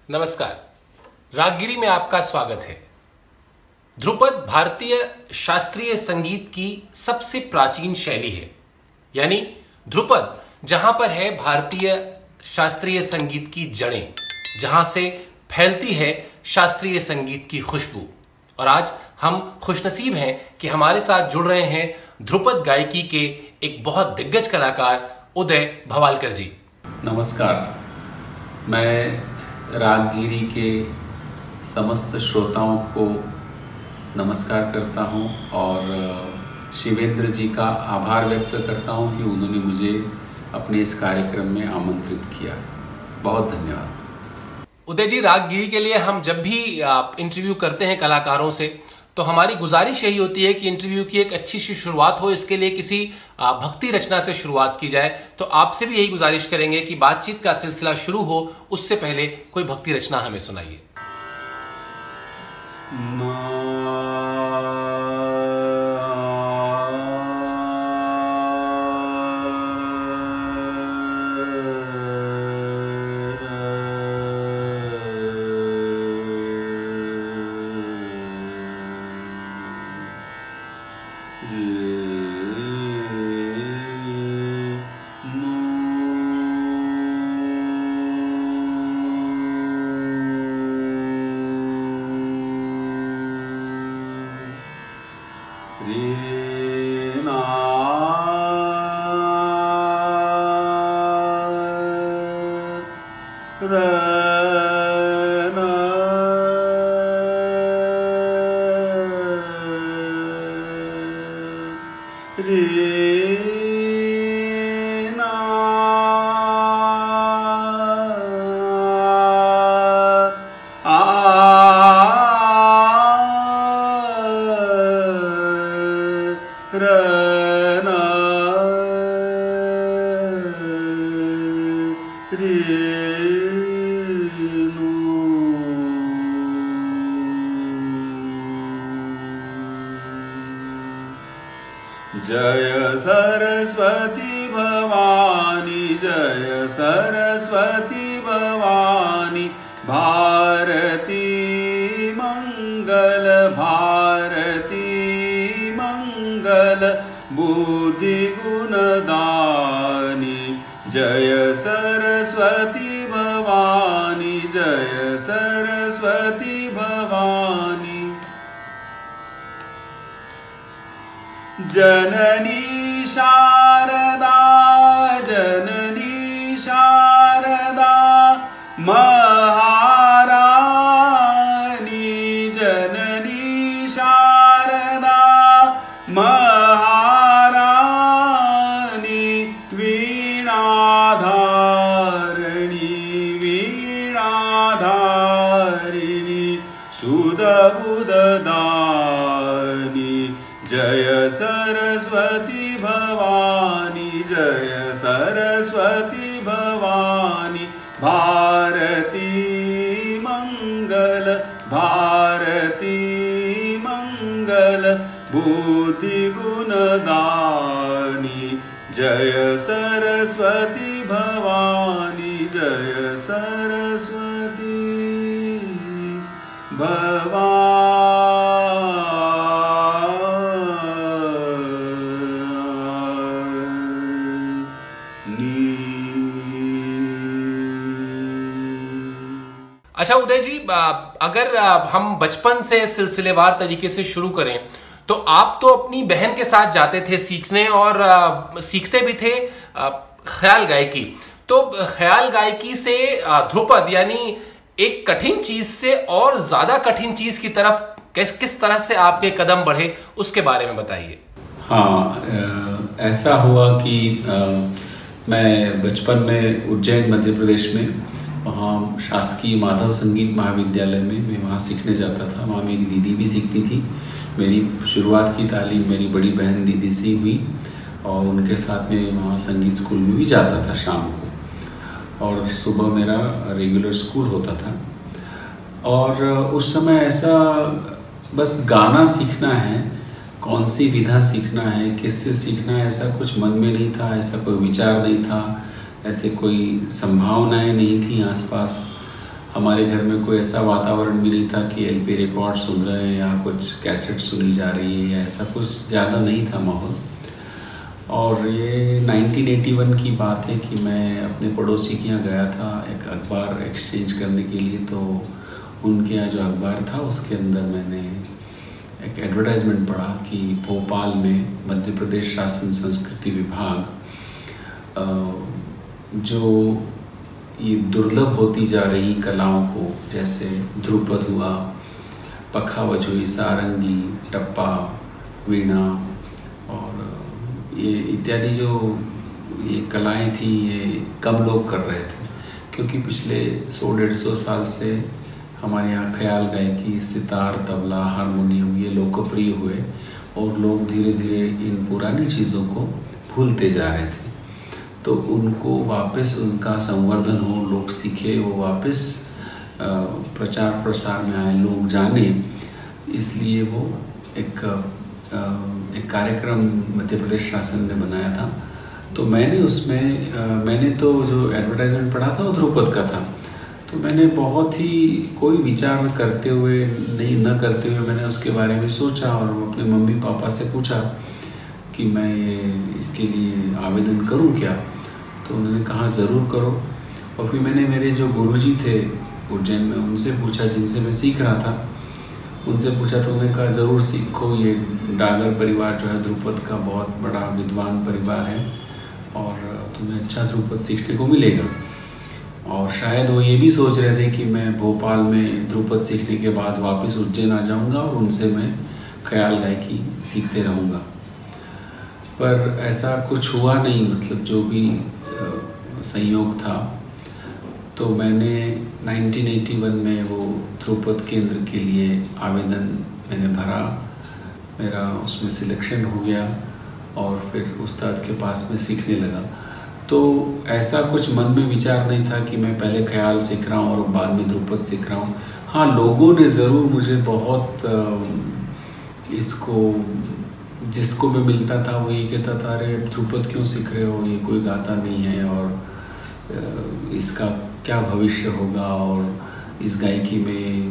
नमस्कार। रागगिरी में आपका स्वागत है। ध्रुपद भारतीय शास्त्रीय संगीत की सबसे प्राचीन शैली है। यानी ध्रुपद जहां पर है भारतीय शास्त्रीय संगीत की जड़ें, जहां से फैलती है शास्त्रीय संगीत की खुशबू। और आज हम खुशनसीब हैं कि हमारे साथ जुड़ रहे हैं ध्रुपद गायकी के एक बहुत दिग्गज कलाकार उदय भवालकर जी। नमस्कार। मैं रागगिरी के समस्त श्रोताओं को नमस्कार करता हूं और शिवेंद्र जी का आभार व्यक्त करता हूं कि उन्होंने मुझे अपने इस कार्यक्रम में आमंत्रित किया। बहुत धन्यवाद। उदय जी, रागगिरी के लिए हम जब भी इंटरव्यू करते हैं कलाकारों से तो हमारी गुजारिश यही होती है कि इंटरव्यू की एक अच्छी सी शुरुआत हो, इसके लिए किसी भक्ति रचना से शुरुआत की जाए। तो आपसे भी यही गुजारिश करेंगे कि बातचीत का सिलसिला शुरू हो उससे पहले कोई भक्ति रचना हमें सुनाइए। जय सरस्वती भवानी, जय सरस्वती भवानी, भारती मंगल, भारती मंगल, बुद्धि गुणदानी। जय सरस्वती भवानी, जय सरस्वती भवानी। जननी शारदा, जननी शारदा, महारानी, जननी शारदा महारानी, वीणाधारिणी, वीणाधारिणी, सुधबुधदानी। जय सरस्वती भवानी, जय सरस्वती भवानी, भारती मंगल, भारती मंगल, बुद्धि गुणदानी। जय सरस्वती भवानी, जय सरस्वती भवानी। अच्छा उदय जी, अगर हम बचपन से सिलसिलेवार तरीके से शुरू करें तो आप तो अपनी बहन के साथ जाते थे सीखने और सीखते भी थे ख्याल गायकी। तो ख्याल गायकी से ध्रुपद यानी एक कठिन चीज से और ज्यादा कठिन चीज की तरफ किस तरह से आपके कदम बढ़े, उसके बारे में बताइए। हाँ, ऐसा हुआ कि मैं बचपन में उज्जैन मध्य प्रदेश में, वहाँ शासकीय माधव संगीत महाविद्यालय में मैं वहाँ सीखने जाता था। वहाँ मेरी दीदी भी सीखती थी। मेरी शुरुआत की तालीम मेरी बड़ी बहन दीदी से हुई और उनके साथ में वहाँ संगीत स्कूल में भी जाता था शाम को, और सुबह मेरा रेगुलर स्कूल होता था। और उस समय ऐसा बस गाना सीखना है, कौन सी विधा सीखना है, किससे सीखना है, ऐसा कुछ मन में नहीं था, ऐसा कोई विचार नहीं था, ऐसे कोई संभावनाएं नहीं थी आसपास। हमारे घर में कोई ऐसा वातावरण भी नहीं था कि एलपी रिकॉर्ड सुन रहे हैं या कुछ कैसेट सुनी जा रही है, या ऐसा कुछ ज़्यादा नहीं था माहौल। और ये 1981 की बात है कि मैं अपने पड़ोसी के यहाँ गया था एक अखबार एक्सचेंज करने के लिए। तो उनके यहाँ जो अखबार था उसके अंदर मैंने एक एडवर्टाइजमेंट पढ़ा कि भोपाल में मध्य प्रदेश शासन संस्कृति विभाग जो ये दुर्लभ होती जा रही कलाओं को, जैसे ध्रुपद हुआ, पखावज हुई, सारंगी, टप्पा, वीणा और ये इत्यादि जो ये कलाएं थी, ये कम लोग कर रहे थे। क्योंकि पिछले 100-150 साल से हमारे यहाँ ख्याल गायकी, सितार, तबला, हारमोनियम ये लोकप्रिय हुए और लोग धीरे धीरे इन पुरानी चीज़ों को भूलते जा रहे थे। तो उनको वापस उनका संवर्धन हो, लोग सीखे, वो वापस प्रचार प्रसार में आए, लोग जाने, इसलिए वो एक कार्यक्रम मध्य प्रदेश शासन ने बनाया था। तो मैंने उसमें मैंने तो जो एडवर्टाइजमेंट पढ़ा था वो ध्रुपद का था। तो मैंने बहुत ही कोई विचार करते हुए न करते हुए मैंने उसके बारे में सोचा और अपने मम्मी पापा से पूछा कि मैं ये इसके लिए आवेदन करूं क्या। तो उन्होंने कहा ज़रूर करो। और फिर मैंने मेरे जो गुरुजी थे उज्जैन में उनसे पूछा, जिनसे मैं सीख रहा था, उनसे पूछा तो उन्होंने कहा ज़रूर सीखो। ये डागर परिवार जो है ध्रुपद का बहुत बड़ा विद्वान परिवार है और तुम्हें अच्छा ध्रुपद सीखने को मिलेगा। और शायद वो ये भी सोच रहे थे कि मैं भोपाल में ध्रुपद सीखने के बाद वापस उज्जैन आ जाऊंगा और उनसे मैं ख्याल गायकी सीखते रहूँगा। पर ऐसा कुछ हुआ नहीं, मतलब जो भी संयोग था। तो मैंने 1981 में वो ध्रुपद केंद्र के लिए आवेदन मैंने भरा, मेरा उसमें सिलेक्शन हो गया और फिर उस्ताद के पास में सीखने लगा। तो ऐसा कुछ मन में विचार नहीं था कि मैं पहले ख्याल सीख रहा हूँ और बाद में ध्रुपद सीख रहा हूँ। हाँ, लोगों ने ज़रूर मुझे बहुत इसको, जिसको मैं मिलता था वो ये कहता था, अरे ध्रुपद क्यों सीख रहे हो, ये कोई गाता नहीं है और इसका क्या भविष्य होगा। और इस गायकी में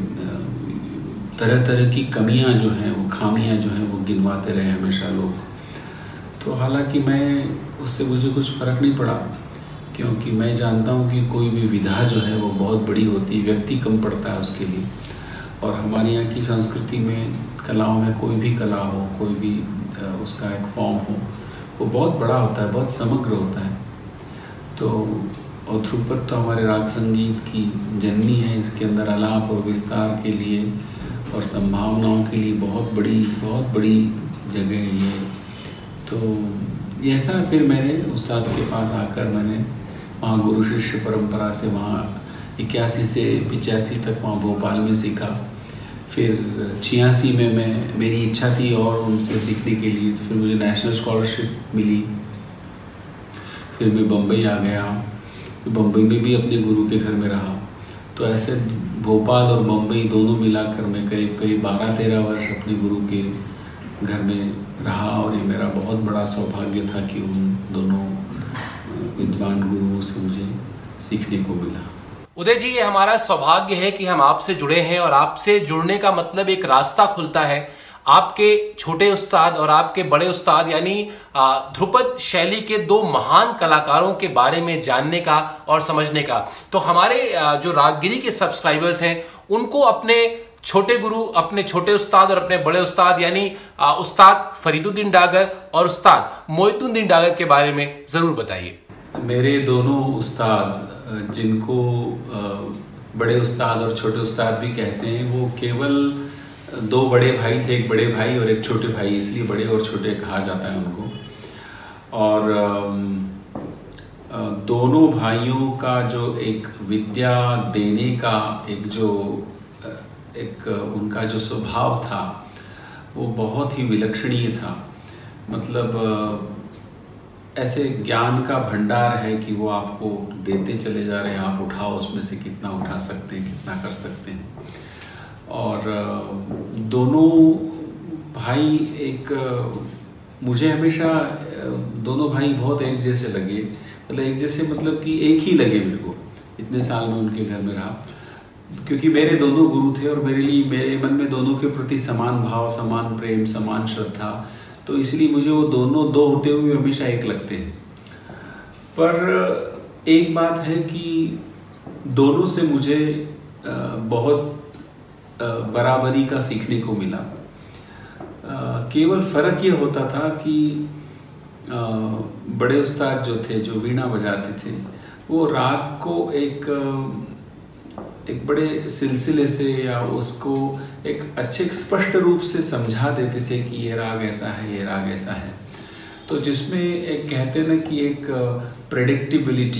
तरह तरह की कमियां जो हैं, वो खामियां जो हैं वो गिनवाते रहे हमेशा लोग। तो हालांकि उससे मुझे कुछ फ़र्क नहीं पड़ा, क्योंकि मैं जानता हूँ कि कोई भी विधा जो है वो बहुत बड़ी होती है, व्यक्ति कम पड़ता है उसके लिए। और हमारे यहाँ की संस्कृति में कलाओं में कोई भी कला हो, कोई भी उसका एक फॉर्म हो, वो बहुत बड़ा होता है, बहुत समग्र होता है। तो और ध्रुपद तो हमारे राग संगीत की जननी है। इसके अंदर आलाप और विस्तार के लिए और संभावनाओं के लिए बहुत बड़ी जगह है ये। तो ऐसा फिर मैंने उस्ताद के पास आकर मैंने वहाँ गुरु शिष्य परंपरा से वहाँ 81 से 85 तक वहाँ भोपाल में सीखा। फिर 86 में मेरी इच्छा थी और उनसे सीखने के लिए, तो फिर मुझे नेशनल स्कॉलरशिप मिली। फिर मैं बम्बई आ गया, बम्बई में भी अपने गुरु के घर में रहा। तो ऐसे भोपाल और बम्बई दोनों मिलाकर मैं करीब 12-13 वर्ष अपने गुरु के घर में रहा। और ये मेरा बहुत बड़ा सौभाग्य था कि उन दोनों विद्वान गुरुओं से मुझे सीखने को मिला। उदय जी, ये हमारा सौभाग्य है कि हम आपसे जुड़े हैं और आपसे जुड़ने का मतलब एक रास्ता खुलता है आपके छोटे उस्ताद और आपके बड़े उस्ताद यानी ध्रुपद शैली के दो महान कलाकारों के बारे में जानने का और समझने का। तो हमारे जो रागगिरी के सब्सक्राइबर्स हैं उनको अपने छोटे गुरु, अपने छोटे उस्ताद और अपने बड़े उस्ताद यानी उस्ताद फरीदुद्दीन डागर और उस्ताद मोइनुद्दीन डागर के बारे में जरूर बताइए। मेरे दोनों उस्ताद, जिनको बड़े उस्ताद और छोटे उस्ताद भी कहते हैं, वो केवल दो बड़े भाई थे, एक बड़े भाई और एक छोटे भाई, इसलिए बड़े और छोटे कहा जाता है उनको। और दोनों भाइयों का जो एक विद्या देने का एक उनका जो स्वभाव था वो बहुत ही विलक्षणीय था। मतलब ऐसे ज्ञान का भंडार है कि वो आपको देते चले जा रहे हैं, आप उठाओ उसमें से कितना उठा सकते हैं, कितना कर सकते हैं। और दोनों भाई मुझे हमेशा दोनों भाई बहुत एक जैसे लगे, मतलब एक जैसे मतलब कि एक ही लगे मेरे को, इतने साल में उनके घर में रहा। क्योंकि मेरे दोनों गुरु थे और मेरे लिए मेरे मन में दोनों के प्रति समान भाव, समान प्रेम, समान श्रद्धा, तो इसलिए मुझे वो दोनों दो होते हुए हमेशा एक लगते हैं। पर एक बात है कि दोनों से मुझे बहुत बराबरी का सीखने को मिला। केवल फ़र्क ये होता था कि बड़े उस्ताद जो थे, जो वीणा बजाते थे, वो राग को एक बड़े सिलसिले से या उसको एक अच्छे स्पष्ट रूप से समझा देते थे कि ये राग ऐसा है, ये राग ऐसा है। तो जिसमें एक कहते हैं ना कि एक प्रेडिक्टिबिलिटी,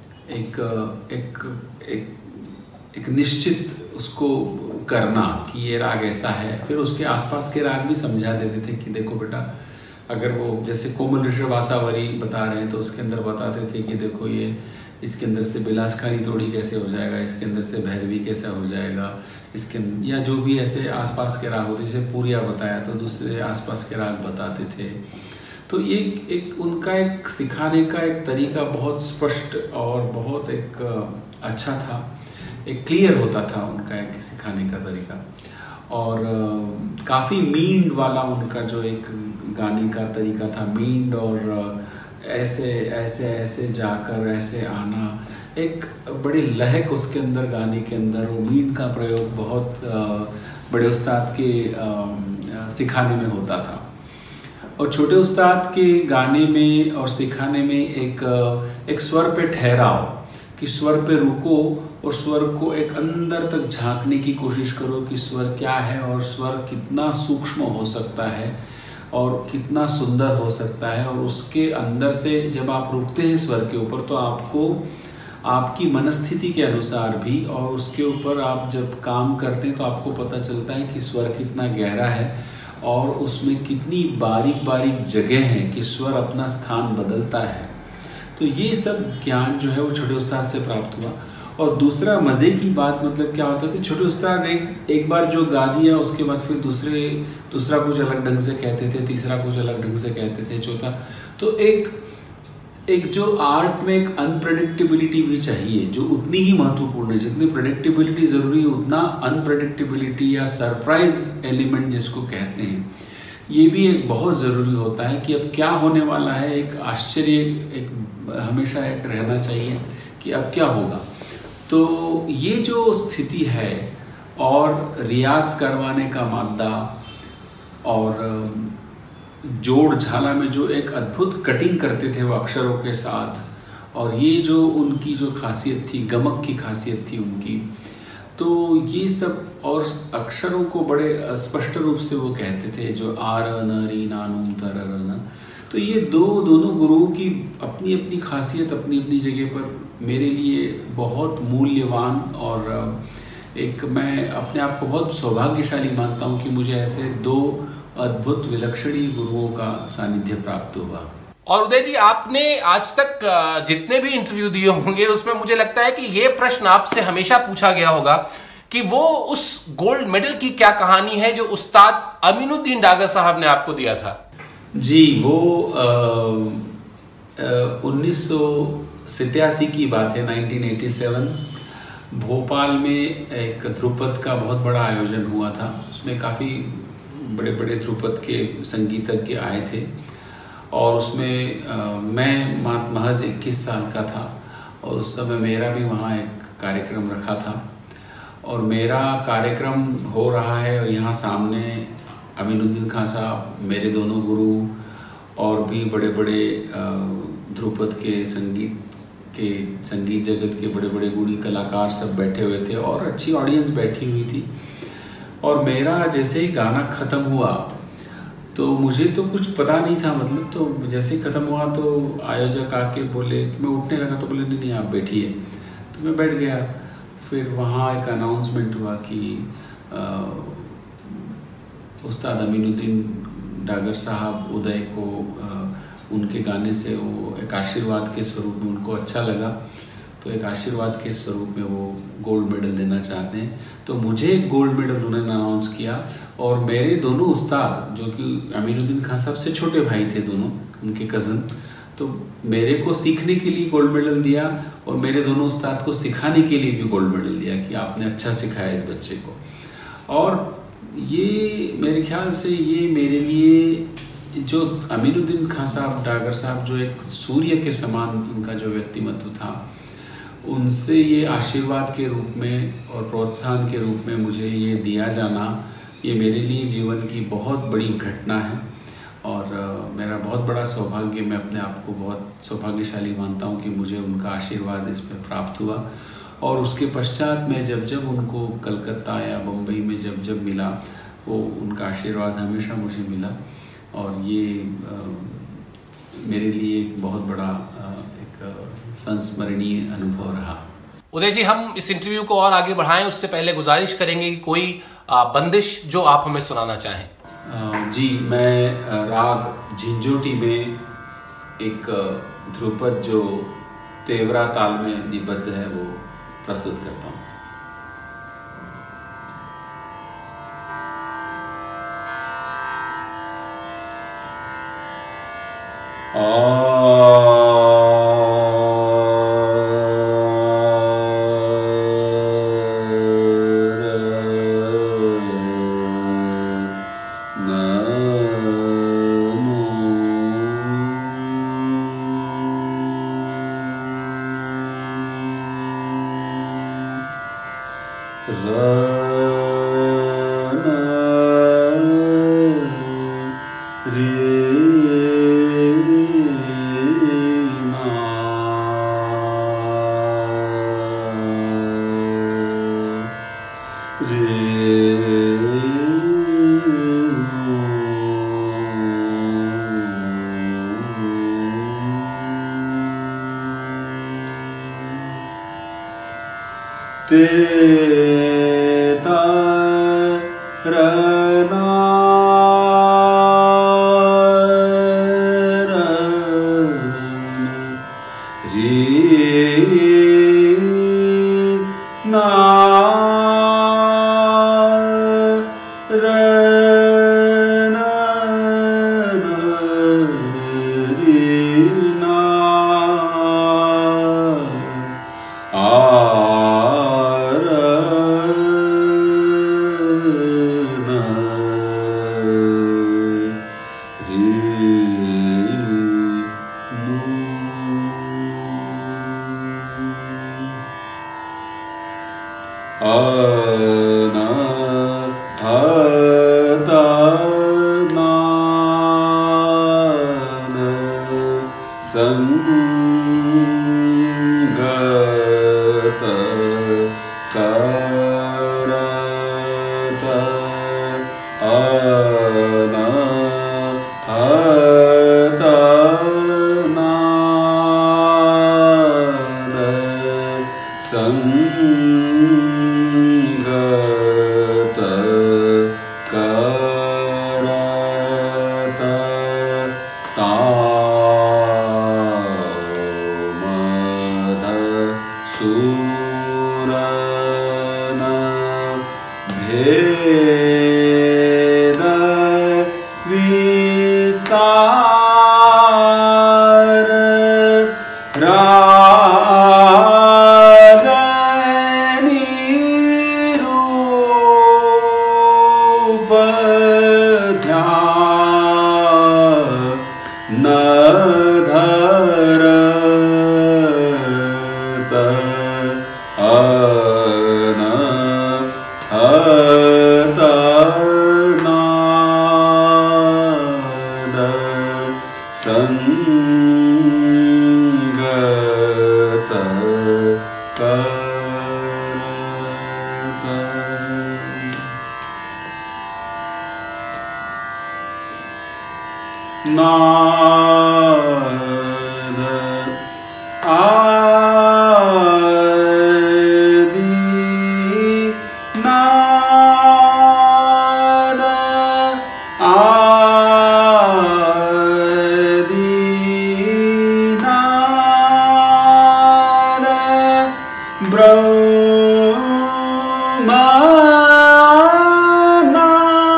एक निश्चित उसको करना कि ये राग ऐसा है। फिर उसके आसपास के राग भी समझा देते थे कि देखो बेटा, अगर वो जैसे कोमल ऋषभ आसावरी बता रहे हैं तो उसके अंदर बताते थे कि देखो ये इसके अंदर से बिलासखानी तोड़ी कैसे हो जाएगा, इसके अंदर से भैरवी कैसा हो जाएगा, इसके या जो भी ऐसे आसपास के राग होते, जैसे पूरिया बताया तो दूसरे आसपास के राग बताते थे। तो ये एक उनका एक सिखाने का एक तरीका बहुत स्पष्ट और बहुत एक अच्छा था, एक क्लियर होता था उनका एक सिखाने का तरीका। और काफ़ी मींड वाला उनका जो एक गाने का तरीका था, मींड और ऐसे ऐसे ऐसे जाकर ऐसे आना, एक बड़ी लहक उसके अंदर गाने के अंदर, वो मींड का प्रयोग बहुत बड़े उस्ताद के सिखाने में होता था। और छोटे उस्ताद के गाने में और सिखाने में एक स्वर पे ठहराव, कि स्वर पे रुको और स्वर को एक अंदर तक झांकने की कोशिश करो कि स्वर क्या है और स्वर कितना सूक्ष्म हो सकता है और कितना सुंदर हो सकता है। और उसके अंदर से जब आप रुकते हैं स्वर के ऊपर तो आपको आपकी मनस्थिति के अनुसार भी, और उसके ऊपर आप जब काम करते हैं तो आपको पता चलता है कि स्वर कितना गहरा है और उसमें कितनी बारीक बारीक जगह है कि स्वर अपना स्थान बदलता है। तो ये सब ज्ञान जो है वो छोटे उस्ताद से प्राप्त हुआ। और दूसरा मज़े की बात मतलब क्या होता था, छोटे उस्ताद एक बार जो गा दिया उसके बाद फिर दूसरा कुछ अलग ढंग से कहते थे, तीसरा कुछ अलग ढंग से कहते थे, चौथा। तो एक जो आर्ट में एक अनप्रेडिक्टेबिलिटी भी चाहिए, जो उतनी ही महत्वपूर्ण है। जितनी प्रेडिक्टेबिलिटी ज़रूरी है उतना अनप्रेडिक्टेबिलिटी या सरप्राइज एलिमेंट जिसको कहते हैं, ये भी एक बहुत ज़रूरी होता है कि अब क्या होने वाला है। एक आश्चर्य एक हमेशा एक रहना चाहिए कि अब क्या होगा। तो ये जो स्थिति है और रियाज करवाने का मादा और जोड़ झाला में जो एक अद्भुत कटिंग करते थे वो अक्षरों के साथ, और ये जो उनकी जो खासियत थी, गमक की खासियत थी उनकी, तो ये सब, और अक्षरों को बड़े स्पष्ट रूप से वो कहते थे, जो आर न री नानुम तर न। तो ये दोनों गुरुओं की अपनी अपनी खासियत अपनी अपनी जगह पर मेरे लिए बहुत मूल्यवान, और एक मैं अपने आप को बहुत सौभाग्यशाली मानता हूँ कि मुझे ऐसे दो अद्भुत विलक्षणी गुरुओं का सानिध्य प्राप्त हुआ। और उदय जी, आपने आज तक जितने भी इंटरव्यू दिए होंगे उसमें मुझे लगता है कि ये प्रश्न आपसे हमेशा पूछा गया होगा कि वो उस गोल्ड मेडल की क्या कहानी है जो उस्ताद अमीनुद्दीन डागर साहब ने आपको दिया था। जी, वो 1987 की बात है, 1987 भोपाल में एक ध्रुपद का बहुत बड़ा आयोजन हुआ था। उसमें काफ़ी बड़े बड़े ध्रुपद के संगीतज्ञ आए थे और उसमें मैं महज 21 साल का था और उस समय मेरा भी वहाँ एक कार्यक्रम रखा था। और मेरा कार्यक्रम हो रहा है और यहाँ सामने अमीनुद्दीन खां साहब, मेरे दोनों गुरु और भी बड़े बड़े ध्रुपद के संगीत जगत के बड़े बड़े गुणी कलाकार सब बैठे हुए थे और अच्छी ऑडियंस बैठी हुई थी। और मेरा जैसे ही गाना ख़त्म हुआ तो मुझे तो कुछ पता नहीं था, मतलब तो जैसे ही ख़त्म हुआ तो आयोजक आके बोले, मैं उठने लगा तो बोले नहीं आप बैठिए, तो मैं बैठ गया। फिर वहाँ एक अनाउंसमेंट हुआ कि उस्ताद अमीनुद्दीन डागर साहब उदय को उनके गाने से वो एक आशीर्वाद के स्वरूप में उनको अच्छा लगा, तो एक आशीर्वाद के स्वरूप में वो गोल्ड मेडल देना चाहते हैं। तो मुझे एक गोल्ड मेडल उन्होंने अनाउंस किया और मेरे दोनों उस्ताद, जो कि अमीनुद्दीन खान साहब से छोटे भाई थे दोनों, उनके कज़न, तो मेरे को सीखने के लिए गोल्ड मेडल दिया और मेरे दोनों उस्ताद को सिखाने के लिए भी गोल्ड मेडल दिया कि आपने अच्छा सिखाया इस बच्चे को। और ये मेरे ख्याल से ये मेरे लिए जो अमीनुद्दीन खां साहब डागर साहब जो एक सूर्य के समान उनका जो व्यक्तिमत्व था, उनसे ये आशीर्वाद के रूप में और प्रोत्साहन के रूप में मुझे ये दिया जाना, ये मेरे लिए जीवन की बहुत बड़ी घटना है। और मेरा बहुत बड़ा सौभाग्य, मैं अपने आप को बहुत सौभाग्यशाली मानता हूँ कि मुझे उनका आशीर्वाद इसमें प्राप्त हुआ। और उसके पश्चात मैं जब जब उनको कलकत्ता या बम्बई में जब जब मिला, वो उनका आशीर्वाद हमेशा मुझे मिला। और ये मेरे लिए एक बहुत बड़ा एक संस्मरणीय अनुभव रहा। उदय जी, हम इस इंटरव्यू को और आगे बढ़ाएं उससे पहले गुजारिश करेंगे कि कोई बंदिश जो आप हमें सुनाना चाहें। जी, मैं राग झिंझोटी में एक ध्रुपद जो तेवरा ताल में निबद्ध है वो प्रस्तुत करता हूँ।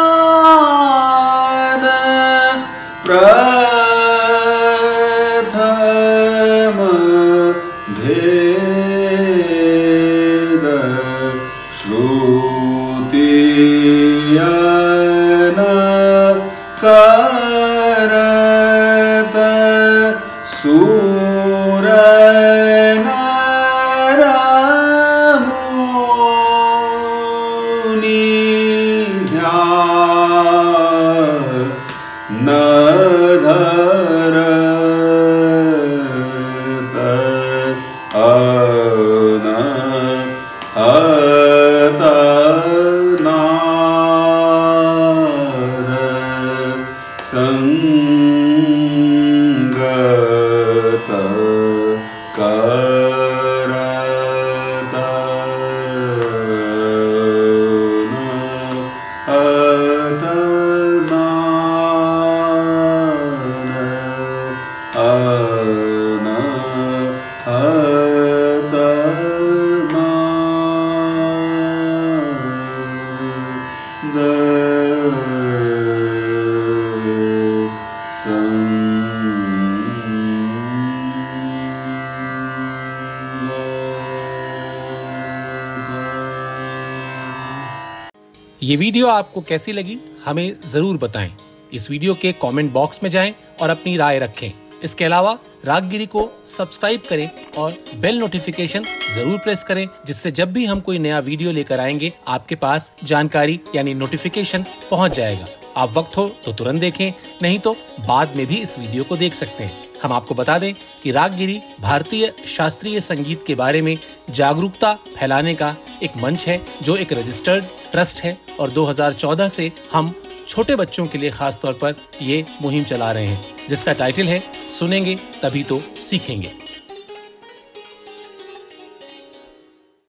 प्रथम करत सूर नरमुनि ध्यान धरत अनहत संगत करत अनहत ये वीडियो आपको कैसी लगी हमें जरूर बताएं। इस वीडियो के कमेंट बॉक्स में जाएं और अपनी राय रखें। इसके अलावा रागगिरी को सब्सक्राइब करें और बेल नोटिफिकेशन जरूर प्रेस करें, जिससे जब भी हम कोई नया वीडियो लेकर आएंगे आपके पास जानकारी यानी नोटिफिकेशन पहुंच जाएगा। आप वक्त हो तो तुरंत देखें, नहीं तो बाद में भी इस वीडियो को देख सकते हैं। हम आपको बता दें कि रागगिरी भारतीय शास्त्रीय संगीत के बारे में जागरूकता फैलाने का एक मंच है, जो एक रजिस्टर्ड ट्रस्ट है और 2014 से हम छोटे बच्चों के लिए खास तौर पर ये मुहिम चला रहे हैं, जिसका टाइटल है सुनेंगे तभी तो सीखेंगे।